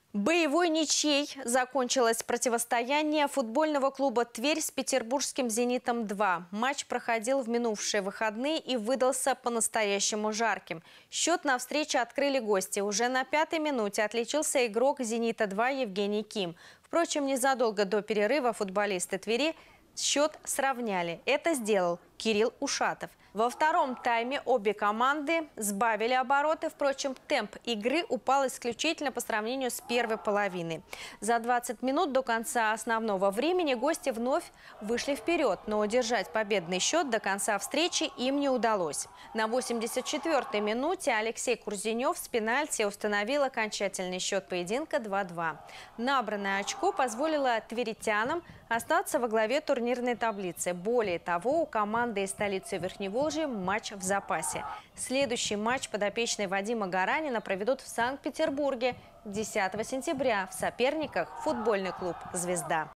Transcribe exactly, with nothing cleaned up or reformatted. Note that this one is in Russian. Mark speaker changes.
Speaker 1: Боевой ничьей закончилось противостояние футбольного клуба «Тверь» с петербургским «Зенитом-два». Матч проходил в минувшие выходные и выдался по-настоящему жарким. Счет на встрече открыли гости. Уже на пятой минуте отличился игрок «Зенита-два» Евгений Ким. Впрочем, незадолго до перерыва футболисты «Твери» счет сравняли. Это сделал Кирилл Ушатов. Во втором тайме обе команды сбавили обороты. Впрочем, темп игры упал исключительно по сравнению с первой половиной. За двадцать минут до конца основного времени гости вновь вышли вперед, но удержать победный счет до конца встречи им не удалось. На восемьдесят четвёртой минуте Алексей Курзенев с пенальти установил окончательный счет поединка два-два. Набранное очко позволило тверитянам остаться во главе турнирной таблицы. Более того, у команды из столицы Верхневолжья матч в запасе. Следующий матч подопечные Вадима Гаранина проведут в Санкт-Петербурге десятого сентября. В соперниках футбольный клуб «Звезда».